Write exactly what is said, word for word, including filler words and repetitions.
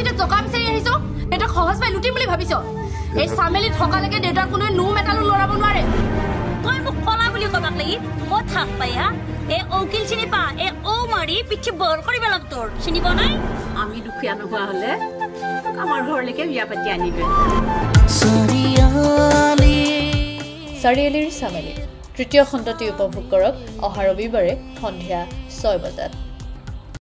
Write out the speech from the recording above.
এতিয়া জকা বিচাৰি আহিছ এটা সহজ পাই লুটিম বুলি ভাবিছ এই চামেলি থকালৈকে দেউতাৰ কোনো নো মেটালো লৰাব নোৱাৰে তই মোক কলা বুলি কবাক লাগি ক'ত থাক পাই হা এ অকিল চিনি পা এ ও মাৰি পিঠি বৰ কৰিব লাগ তোৰ চিনি পা নাই আমি দুখীয়া নোহোৱা হলে আমাৰ ঘৰলৈকে বিয়া পাতি আনিবে চাৰিআলিৰ চামেলি তৃতীয় খণ্ডটি উপভোগ কৰক অহা ৰবিবাৰে সন্ধিয়া ছয় বজাত।